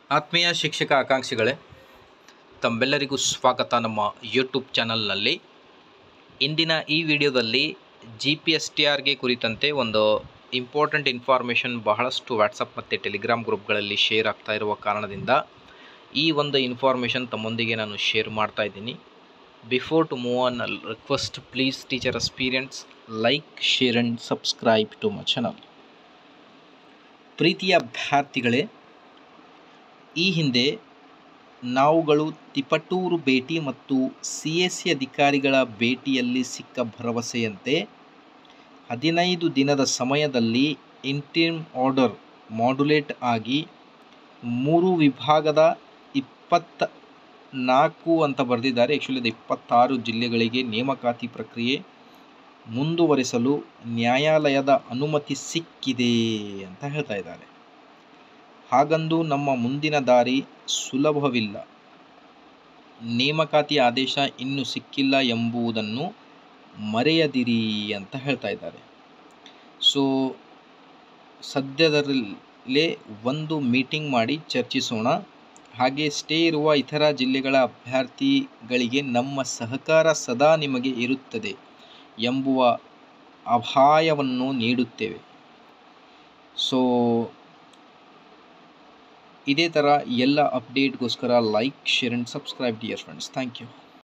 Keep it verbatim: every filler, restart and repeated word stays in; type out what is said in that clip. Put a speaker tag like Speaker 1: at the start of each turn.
Speaker 1: ಆತ್ಮೀಯ ಶಿಕ್ಷಕ ಆಕಾಂಕ್ಷಿಗಳೇ, ತಮ್ಮೆಲ್ಲರಿಗೂ ಸ್ವಾಗತ ನಮ್ಮ ಯೂಟ್ಯೂಬ್ ಚಾನಲ್ನಲ್ಲಿ. ಇಂದಿನ ಈ ವಿಡಿಯೋದಲ್ಲಿ ಜಿ ಪಿ ಎಸ್ ಟಿ ಆರ್ಗೆ ಕುರಿತಂತೆ ಒಂದು ಇಂಪಾರ್ಟೆಂಟ್ ಇನ್ಫಾರ್ಮೇಷನ್ ಬಹಳಷ್ಟು ವಾಟ್ಸಪ್ ಮತ್ತು ಟೆಲಿಗ್ರಾಮ್ ಗ್ರೂಪ್ಗಳಲ್ಲಿ ಶೇರ್ ಆಗ್ತಾ ಇರುವ ಕಾರಣದಿಂದ ಈ ಒಂದು ಇನ್ಫಾರ್ಮೇಷನ್ ತಮ್ಮೊಂದಿಗೆ ನಾನು ಶೇರ್ ಮಾಡ್ತಾ ಇದ್ದೀನಿ. Before to move on, request please teacher experience like, share and subscribe to my channel. ಪ್ರೀತಿಯ ಅಭ್ಯರ್ಥಿಗಳೇ, ಈ ಹಿಂದೆ ನಾವುಗಳು ತಿಪಟೂರು ಭೇಟಿ ಮತ್ತು ಸಿ ಎಸ್ ಸಿ ಅಧಿಕಾರಿಗಳ ಭೇಟಿಯಲ್ಲಿ ಸಿಕ್ಕ ಭರವಸೆಯಂತೆ ಹದಿನೈದು ದಿನದ ಸಮಯದಲ್ಲಿ ಇಂಟಿಮ್ ಆರ್ಡರ್ ಮಾಡ್ಯುಲೇಟ್ ಆಗಿ ಮೂರು ವಿಭಾಗದ ಇಪ್ಪತ್ತ ನಾಲ್ಕು ಅಂತ ಬರೆದಿದ್ದಾರೆ. ಆ್ಯಕ್ಚುಲಿ ಅದು ಇಪ್ಪತ್ತಾರು ಜಿಲ್ಲೆಗಳಿಗೆ ನೇಮಕಾತಿ ಪ್ರಕ್ರಿಯೆ ಮುಂದುವರಿಸಲು ನ್ಯಾಯಾಲಯದ ಅನುಮತಿ ಸಿಕ್ಕಿದೆ ಅಂತ ಹೇಳ್ತಾ ಇದ್ದಾರೆ. ಹಾಗಂದು ನಮ್ಮ ಮುಂದಿನ ದಾರಿ ಸುಲಭವಿಲ್ಲ. ನೇಮಕಾತಿ ಆದೇಶ ಇನ್ನೂ ಸಿಕ್ಕಿಲ್ಲ ಎಂಬುದನ್ನು ಮರೆಯದಿರಿ ಅಂತ ಹೇಳ್ತಾ ಇದ್ದಾರೆ. ಸೊ ಸದ್ಯದಲ್ಲೇ ಒಂದು ಮೀಟಿಂಗ್ ಮಾಡಿ ಚರ್ಚಿಸೋಣ. ಹಾಗೆ ಸ್ಟೇ ಇರುವ ಇತರ ಜಿಲ್ಲೆಗಳ ಅಭ್ಯರ್ಥಿಗಳಿಗೆ ನಮ್ಮ ಸಹಕಾರ ಸದಾ ನಿಮಗೆ ಇರುತ್ತದೆ ಎಂಬುವ ಅಭಯವನ್ನು ನೀಡುತ್ತೇವೆ. ಸೊ ಇದೇ ಥರ ಎಲ್ಲ ಅಪ್ಡೇಟ್ಗೋಸ್ಕರ like, share and subscribe dear friends. Thank you.